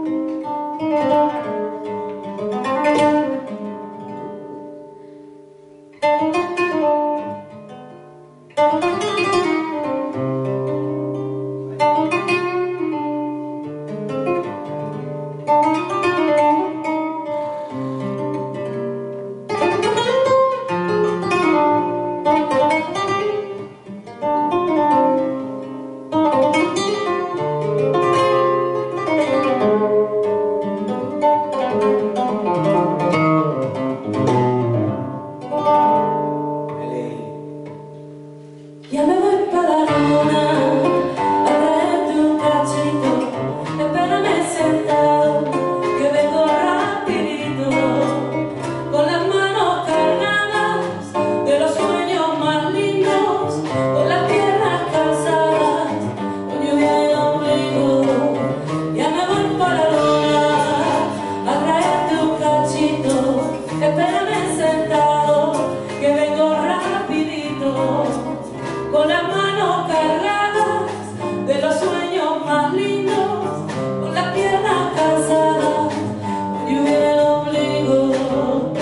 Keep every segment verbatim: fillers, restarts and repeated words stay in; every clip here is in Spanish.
Ya me voy para la luna a traerte un cachito. Espérame sentado, que vengo rapidito, con las manos cargadas de los sueños más lindos, con las piernas cansadas, con lluvia y ombligo. Ya me voy para la luna a traerte un cachito. Espérame sentado, que vengo rapidito, con las manos cargadas de los sueños más lindos, con las piernas cansadas, con lluvia en el ombligo,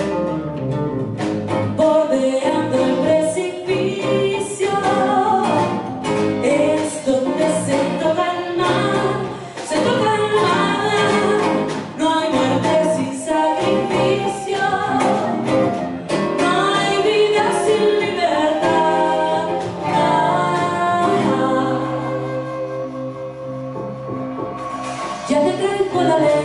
bordeando el precipicio. Es donde se toca el mar, se toca el mar. No hay muerte sin sacrificio, no hay vida sin libertad. Ya te traigo la ley.